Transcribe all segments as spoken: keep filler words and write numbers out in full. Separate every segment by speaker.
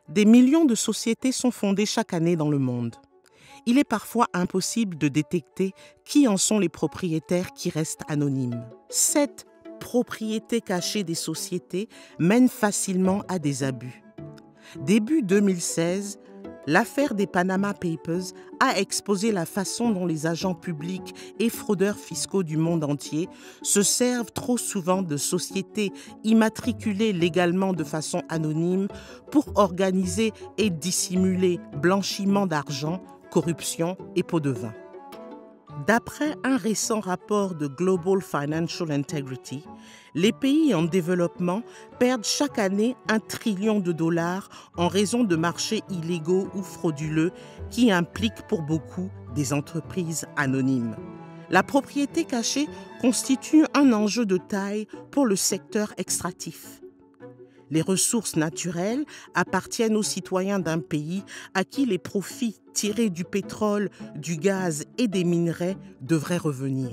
Speaker 1: Des millions de sociétés sont fondées chaque année dans le monde. Il est parfois impossible de détecter qui en sont les propriétaires qui restent anonymes. Cette propriété cachée des sociétés mène facilement à des abus. Début deux mille seize, l'affaire des Panama Papers a exposé la façon dont les agents publics et fraudeurs fiscaux du monde entier se servent trop souvent de sociétés immatriculées légalement de façon anonyme pour organiser et dissimuler blanchiment d'argent, corruption et pots de vin. D'après un récent rapport de Global Financial Integrity, les pays en développement perdent chaque année un trillion de dollars en raison de marchés illégaux ou frauduleux qui impliquent pour beaucoup des entreprises anonymes. La propriété cachée constitue un enjeu de taille pour le secteur extractif. Les ressources naturelles appartiennent aux citoyens d'un pays à qui les profits tirés du pétrole, du gaz et des minerais devraient revenir.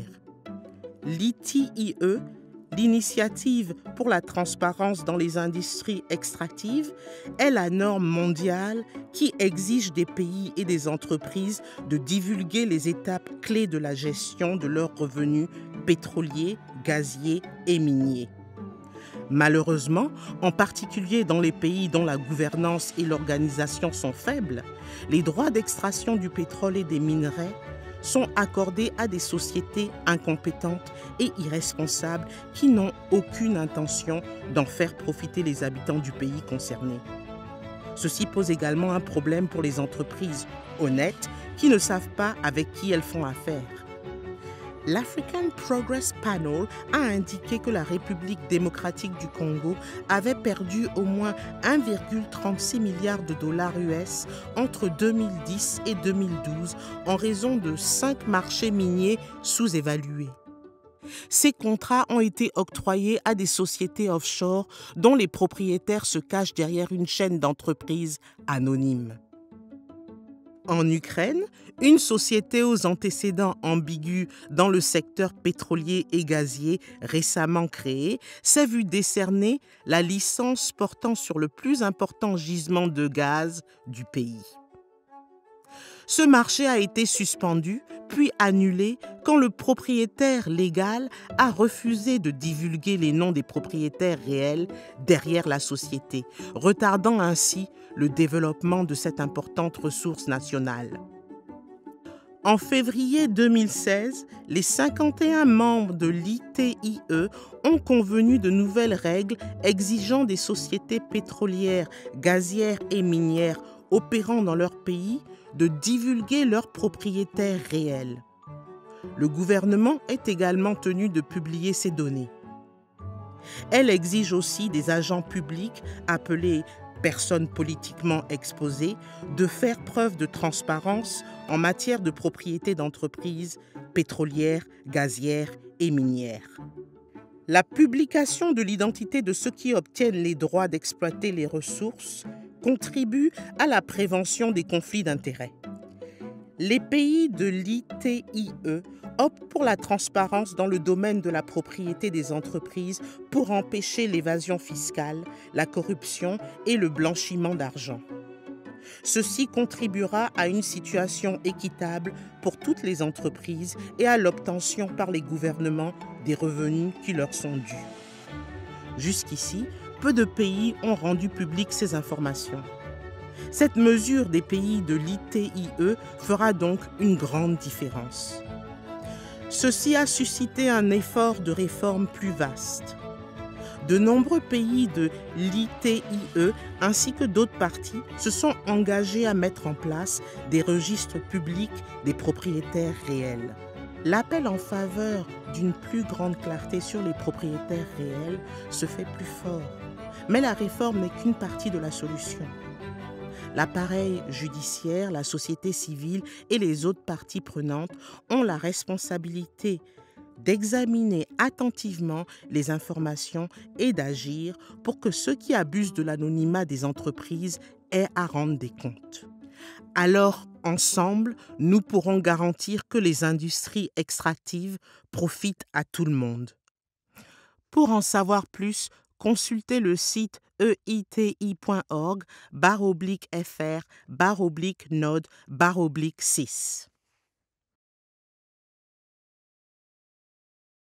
Speaker 1: L'I T I E, l'Initiative pour la transparence dans les industries extractives, est la norme mondiale qui exige des pays et des entreprises de divulguer les étapes clés de la gestion de leurs revenus pétroliers, gaziers et miniers. Malheureusement, en particulier dans les pays dont la gouvernance et l'organisation sont faibles, les droits d'extraction du pétrole et des minerais sont accordés à des sociétés incompétentes et irresponsables qui n'ont aucune intention d'en faire profiter les habitants du pays concerné. Ceci pose également un problème pour les entreprises honnêtes qui ne savent pas avec qui elles font affaire. L'African Progress Panel a indiqué que la République démocratique du Congo avait perdu au moins un virgule trente-six milliard de dollars U S entre deux mille dix et deux mille douze en raison de cinq marchés miniers sous-évalués. Ces contrats ont été octroyés à des sociétés offshore dont les propriétaires se cachent derrière une chaîne d'entreprises anonymes. En Ukraine, une société aux antécédents ambigus dans le secteur pétrolier et gazier récemment créée s'est vue décerner la licence portant sur le plus important gisement de gaz du pays. Ce marché a été suspendu, puis annulé quand le propriétaire légal a refusé de divulguer les noms des propriétaires réels derrière la société, retardant ainsi le développement de cette importante ressource nationale. En février deux mille seize, les cinquante et un membres de l'I T I E ont convenu de nouvelles règles exigeant des sociétés pétrolières, gazières et minières opérant dans leur pays de divulguer leurs propriétaires réels. Le gouvernement est également tenu de publier ces données. Elle exige aussi des agents publics appelés personnes politiquement exposées de faire preuve de transparence en matière de propriété d'entreprises pétrolières, gazières et minières. La publication de l'identité de ceux qui obtiennent les droits d'exploiter les ressources contribue à la prévention des conflits d'intérêts. Les pays de l'I T I E optent pour la transparence dans le domaine de la propriété des entreprises pour empêcher l'évasion fiscale, la corruption et le blanchiment d'argent. Ceci contribuera à une situation équitable pour toutes les entreprises et à l'obtention par les gouvernements des revenus qui leur sont dus. Jusqu'ici, peu de pays ont rendu publiques ces informations. Cette mesure des pays de l'I T I E fera donc une grande différence. Ceci a suscité un effort de réforme plus vaste. De nombreux pays de l'I T I E ainsi que d'autres parties se sont engagés à mettre en place des registres publics des propriétaires réels. L'appel en faveur d'une plus grande clarté sur les propriétaires réels se fait plus fort. Mais la réforme n'est qu'une partie de la solution. L'appareil judiciaire, la société civile et les autres parties prenantes ont la responsabilité d'examiner attentivement les informations et d'agir pour que ceux qui abusent de l'anonymat des entreprises aient à rendre des comptes. Alors, ensemble, nous pourrons garantir que les industries extractives profitent à tout le monde. Pour en savoir plus, consultez le site seiti.org, barre oblique fr, barre oblique node, barre oblique six.